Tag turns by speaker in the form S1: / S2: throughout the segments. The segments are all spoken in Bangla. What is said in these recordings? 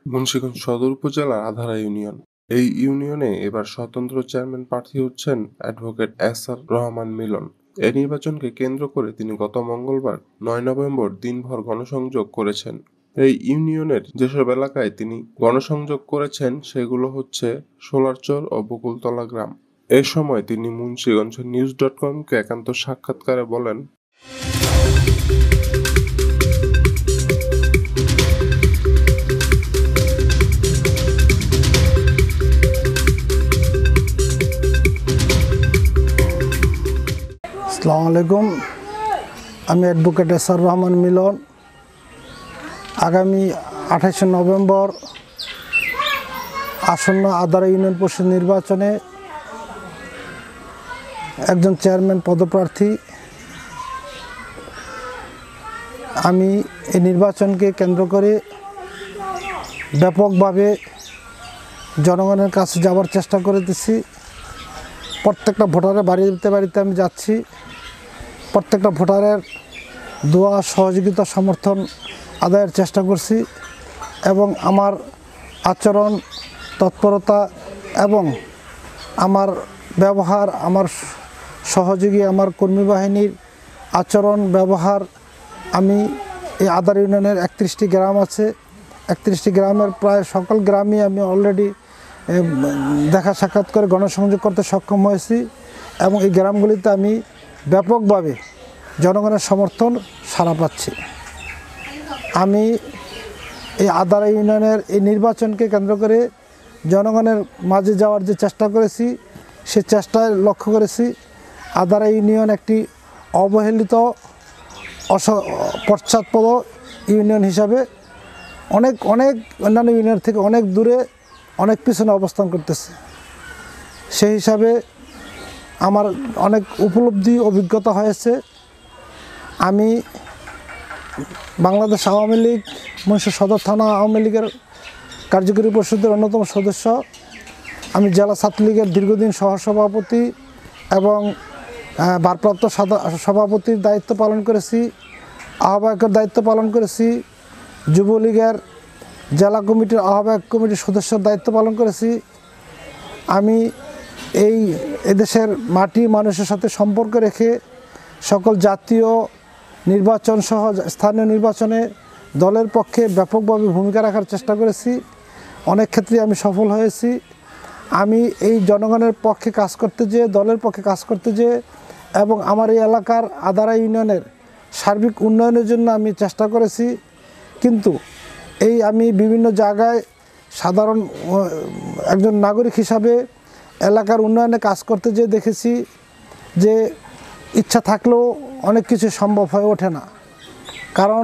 S1: মুন্সিগঞ্জ সদর উপজেলার আধারা ইউনিয়ন। এই ইউনিয়নে এবার স্বতন্ত্র চেয়ারম্যান প্রার্থী হচ্ছেন অ্যাডভোকেট এস.আর. রহমান মিলন। এই নির্বাচনকে কেন্দ্র করে তিনি গত মঙ্গলবার ৯ নভেম্বর দিনভর গণসংযোগ করেছেন। এই ইউনিয়নের যেসব এলাকায় তিনি গণসংযোগ করেছেন সেগুলো হচ্ছে সোলারচর ও বকুলতলা গ্রাম। এ সময় তিনি মুন্সিগঞ্জ নিউজ.কমকে একান্ত সাক্ষাৎকারে বলেন,
S2: আসসালামু আলাইকুম। আমি অ্যাডভোকেট এস.আর. রহমান মিলন। আগামী 28শে নভেম্বর আসন্ন আধারা ইউনিয়ন পরিষদ নির্বাচনে একজন চেয়ারম্যান পদপ্রার্থী। আমি এই নির্বাচনকে কেন্দ্র করে ব্যাপকভাবে জনগণের কাছে যাওয়ার চেষ্টা করতেছি। প্রত্যেকটা ভোটারের বাড়িতে আমি যাচ্ছি। প্রত্যেকটা ভোটারের দোয়া, সহযোগিতা, সমর্থন আদায়ের চেষ্টা করছি এবং আমার আচরণ, তৎপরতা এবং আমার ব্যবহার, আমার সহযোগী, আমার কর্মী বাহিনীর আচরণ, ব্যবহার, আমি এই আধারা ইউনিয়নের 31টি গ্রাম আছে। 31টি গ্রামের প্রায় সকল গ্রামই আমি অলরেডি দেখা সাক্ষাৎ করে গণসংযোগ করতে সক্ষম হয়েছি এবং এই গ্রামগুলিতে আমি ব্যাপকভাবে জনগণের সমর্থন সাড়া পাচ্ছি। আমি এই আধারা ইউনিয়নের এই নির্বাচনকে কেন্দ্র করে জনগণের মাঝে যাওয়ার যে চেষ্টা করেছি, সে চেষ্টায় লক্ষ্য করেছি আধারা ইউনিয়ন একটি অবহেলিত, পশ্চাৎপদ ইউনিয়ন হিসাবে অনেক অন্যান্য ইউনিয়ন থেকে অনেক দূরে, অনেক পিছনে অবস্থান করতেছে। সেই হিসাবে আমার অনেক উপলব্ধি, অভিজ্ঞতা হয়েছে। আমি বাংলাদেশ আওয়ামী লীগ মুন্সিগঞ্জ সদর থানা আওয়ামী লীগের কার্যকরী পরিষদের অন্যতম সদস্য। আমি জেলা ছাত্রলীগের দীর্ঘদিন সহসভাপতি এবং ভারপ্রাপ্ত সভাপতির দায়িত্ব পালন করেছি, আহ্বায়কের দায়িত্ব পালন করেছি, যুবলীগের জেলা কমিটির আহ্বায়ক কমিটির সদস্যর দায়িত্ব পালন করেছি। আমি এদেশের মাটি মানুষের সাথে সম্পর্ক রেখে সকল জাতীয় নির্বাচন সহ স্থানীয় নির্বাচনে দলের পক্ষে ব্যাপকভাবে ভূমিকা রাখার চেষ্টা করেছি। অনেক ক্ষেত্রে আমি সফল হয়েছি। আমি এই জনগণের পক্ষে কাজ করতে যেয়ে, দলের পক্ষে কাজ করতে যেয়ে এবং আমার এই এলাকার আধারা ইউনিয়নের সার্বিক উন্নয়নের জন্য আমি চেষ্টা করেছি। কিন্তু আমি বিভিন্ন জায়গায় সাধারণ একজন নাগরিক হিসাবে এলাকার উন্নয়নে কাজ করতে যেয়ে দেখেছি যে ইচ্ছা থাকলেও অনেক কিছু সম্ভব হয়ে ওঠে না। কারণ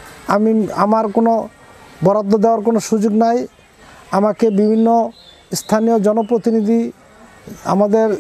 S2: আমার কোনো বরাদ্দ দেওয়ার কোনো সুযোগ নাই। আমাকে বিভিন্ন স্থানীয় জনপ্রতিনিধি, আমাদের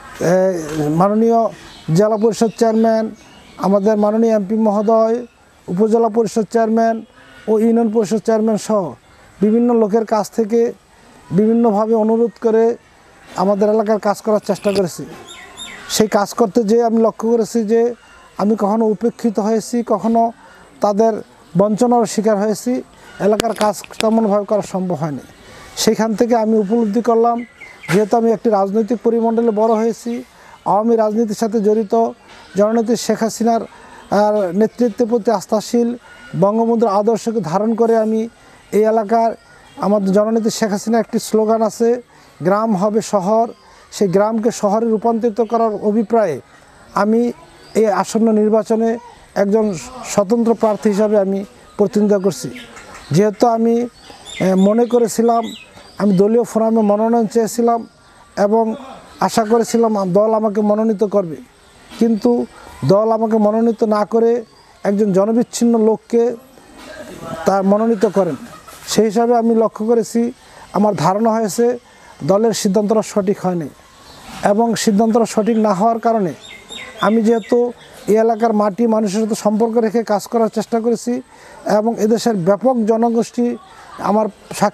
S2: মাননীয় জেলা পরিষদ চেয়ারম্যান, আমাদের মাননীয় এমপি মহোদয়, উপজেলা পরিষদ চেয়ারম্যান ও ইউনিয়ন পরিষদ চেয়ারম্যান সহ বিভিন্ন লোকের কাছ থেকে বিভিন্নভাবে অনুরোধ করে আমাদের এলাকার কাজ করার চেষ্টা করেছি। সেই কাজ করতে যেয়ে আমি লক্ষ্য করেছি যে আমি কখনো উপেক্ষিত হয়েছি, কখনো তাদের বঞ্চনার শিকার হয়েছি। এলাকার কাজ তেমনভাবে করা সম্ভব হয়নি। সেইখান থেকে আমি উপলব্ধি করলাম, যেহেতু আমি একটি রাজনৈতিক পরিমণ্ডলে বড় হয়েছি, আওয়ামী রাজনীতির সাথে জড়িত, জননেত্রী শেখ হাসিনার নেতৃত্বের প্রতি আস্থাশীল, বঙ্গবন্ধুর আদর্শকে ধারণ করে আমি এই এলাকার, আমাদের জননেত্রী শেখ হাসিনার একটি স্লোগান আছে, গ্রাম হবে শহর। সেই গ্রামকে শহরে রূপান্তরিত করার অভিপ্রায়ে আমি এই আসন্ন নির্বাচনে একজন স্বতন্ত্র প্রার্থী হিসাবে আমি প্রতিদ্বন্দ্বিতা করছি। যেহেতু আমি মনে করেছিলাম, আমি দলীয় ফোরামে মনোনয়ন চেয়েছিলাম এবং আশা করেছিলাম দল আমাকে মনোনীত করবে, কিন্তু দল আমাকে মনোনীত না করে একজন জনবিচ্ছিন্ন লোককে তার মনোনীত করেন। সেই হিসাবে আমি লক্ষ্য করেছি, আমার ধারণা হয়েছে দলের সিদ্ধান্তটা সঠিক হয়নি এবং সিদ্ধান্তটা সঠিক না হওয়ার কারণে আমি যেহেতু এই এলাকার মাটি মানুষের সাথে সম্পর্ক রেখে কাজ করার চেষ্টা করেছি এবং এদেশের ব্যাপক জনগোষ্ঠী আমার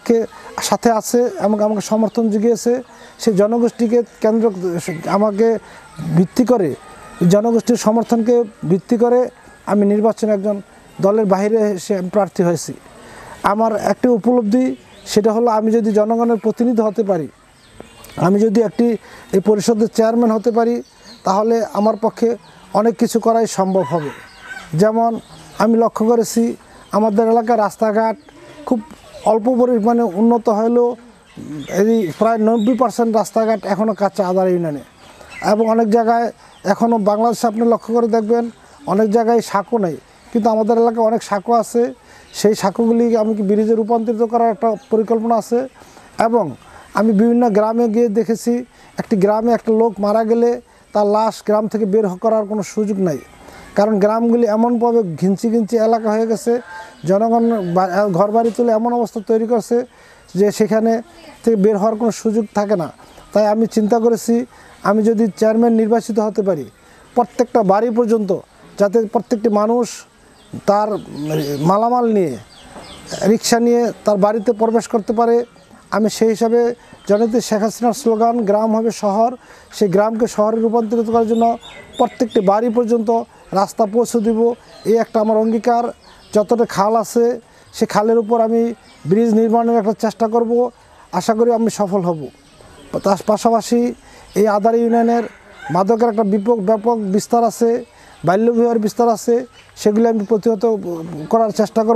S2: সাথে আছে এবং আমাকে সমর্থন জুগিয়েছে, সেই জনগোষ্ঠীকে কেন্দ্র আমাকে ভিত্তি করে, জনগোষ্ঠীর সমর্থনকে ভিত্তি করে আমি নির্বাচনে একজন দলের বাইরে এসে প্রার্থী হয়েছি। আমার একটি উপলব্ধি, সেটা হলো আমি যদি জনগণের প্রতিনিধি হতে পারি, আমি যদি এই পরিষদের চেয়ারম্যান হতে পারি, তাহলে আমার পক্ষে অনেক কিছু করাই সম্ভব হবে। যেমন আমি লক্ষ্য করেছি আমাদের এলাকার রাস্তাঘাট খুব অল্প পরিমাণে উন্নত হলেও এই প্রায় 90% রাস্তাঘাট এখনও কাঁচা আদারা ইউনিয়নে, এবং অনেক জায়গায় এখনও বাংলাদেশে আপনি লক্ষ্য করে দেখবেন অনেক জায়গায় সাঁকো নেই, কিন্তু আমাদের এলাকায় অনেক সাঁকো আছে। সেই সাঁকোগুলি আমি ব্রিজে রূপান্তরিত করার একটা পরিকল্পনা আছে। এবং আমি বিভিন্ন গ্রামে গিয়ে দেখেছি একটি গ্রামে একটা লোক মারা গেলে তার লাশ গ্রাম থেকে বের করার কোনো সুযোগ নাই, কারণ গ্রামগুলি এমনভাবে ঘিঞ্চি এলাকা হয়ে গেছে, জনগণ ঘরবাড়ি তুলে এমন অবস্থা তৈরি করছে যে সেখানে থেকে বের হওয়ার কোনো সুযোগ থাকে না। তাই আমি চিন্তা করেছি আমি যদি চেয়ারম্যান নির্বাচিত হতে পারি, প্রত্যেকটা বাড়ি পর্যন্ত যাতে প্রত্যেকটি মানুষ তার মালামাল নিয়ে রিক্সা নিয়ে তার বাড়িতে প্রবেশ করতে পারে, আমি সেই হিসাবে জননেত্রী শেখ হাসিনার স্লোগান গ্রাম হবে শহর, সেই গ্রামকে শহরে রূপান্তরিত করার জন্য প্রত্যেকটি বাড়ি পর্যন্ত রাস্তা পৌঁছে দিব। এই একটা আমার অঙ্গীকার। যতটা খাল আছে সে খালের উপর আমি ব্রিজ নির্মাণের একটা চেষ্টা করব, আশা করি আমি সফল হব। তার পাশাপাশি এই আদারা ইউনিয়নের মাদকের একটা ব্যাপক বিস্তার আছে, বাল্যবিবাহের বিস্তার আছে, সেগুলি আমি প্রতিরোধ করার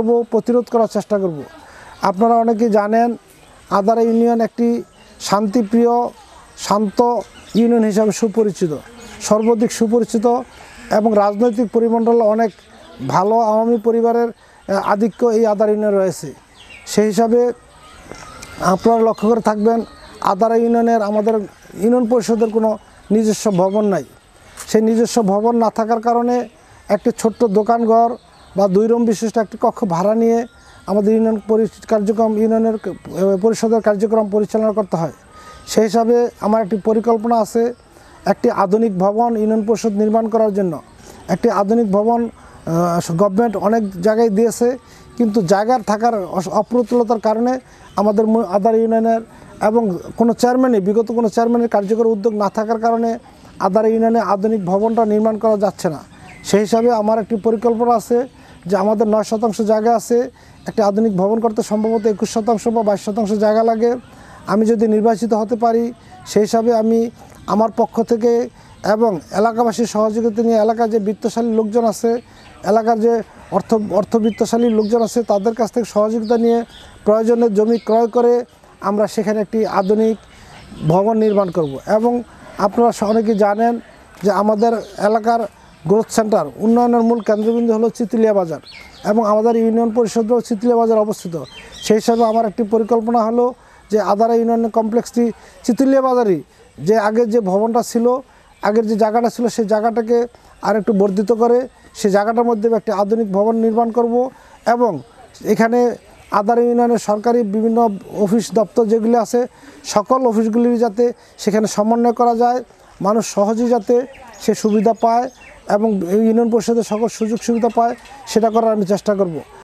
S2: চেষ্টা করব। আপনারা অনেকেই জানেন আদারা ইউনিয়ন একটি শান্তিপ্রিয় শান্ত ইউনিয়ন হিসাবে সুপরিচিত, সর্বাধিক সুপরিচিত, এবং রাজনৈতিক পরিমণ্ডল অনেক ভালো আওয়ামী পরিবারের আধিক্য এই আদারা ইউনিয়নে রয়েছে। সেই হিসাবে আপনারা লক্ষ্য করে থাকবেন আদারা ইউনিয়নের আমাদের ইউনিয়ন পরিষদের কোনো নিজস্ব ভবন নাই। সেই নিজস্ব ভবন না থাকার কারণে একটি ছোট্ট দোকানঘর বা 2 রুম বিশিষ্ট একটি কক্ষ ভাড়া নিয়ে আমাদের ইউনিয়নের পরিষদের কার্যক্রম পরিচালনা করতে হয়। সেই হিসাবে আমার একটি পরিকল্পনা আছে, একটি আধুনিক ভবন ইউনিয়ন পরিষদ নির্মাণ করার জন্য। একটি আধুনিক ভবন গভর্নমেন্ট অনেক জায়গায় দিয়েছে, কিন্তু জায়গার থাকার অপ্রতুলতার কারণে আমাদের আদারা ইউনিয়নের এবং বিগত কোনো চেয়ারম্যানের কার্যকর উদ্যোগ না থাকার কারণে আদারা ইউনিয়নে আধুনিক ভবনটা নির্মাণ করা যাচ্ছে না। সেই হিসাবে আমার একটি পরিকল্পনা আছে যে আমাদের 9% জায়গা আছে, একটি আধুনিক ভবন করতে সম্ভবত 21% বা 22% জায়গা লাগে। আমি যদি নির্বাচিত হতে পারি, সেই হিসাবে আমি আমার পক্ষ থেকে এবং এলাকাবাসীর সহযোগিতা নিয়ে এলাকার যে বিত্তশালী লোকজন আছে, এলাকার যে অর্থবিত্তশালী লোকজন আছে, তাদের কাছ থেকে সহযোগিতা নিয়ে প্রয়োজনের জমি ক্রয় করে আমরা সেখানে একটি আধুনিক ভবন নির্মাণ করব। এবং আপনারা অনেকেই জানেন যে আমাদের এলাকার গ্রোথ সেন্টার উন্নয়নের মূল কেন্দ্রবিন্দু হলো চিতুলিয়া বাজার, এবং আমাদের ইউনিয়ন পরিষদেও চিতুলিয়া বাজার অবস্থিত। সেই হিসাবে আমার একটি পরিকল্পনা হলো যে আদারা ইউনিয়ন কমপ্লেক্সটি চিতুলিয়া বাজারই যে আগের যে ভবনটা ছিল, আগের যে জায়গাটা ছিল, সেই জায়গাটাকে আর একটু বর্ধিত করে সেই জায়গাটার মধ্যে একটি আধুনিক ভবন নির্মাণ করব। এবং এখানে আদারা ইউনিয়নের সরকারি বিভিন্ন অফিস দপ্তর যেগুলি আছে, সকল অফিসগুলি যাতে সেখানে সমন্বয় করা যায়, মানুষ সহজেই যাতে সে সুবিধা পায় এবং ইউনিয়ন পরিষদের সকল সুযোগ সুবিধা পায়, সেটা করার আমি চেষ্টা করব।